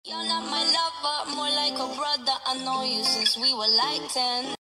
You're not my lover, more like a brother. I know you since we were like 10.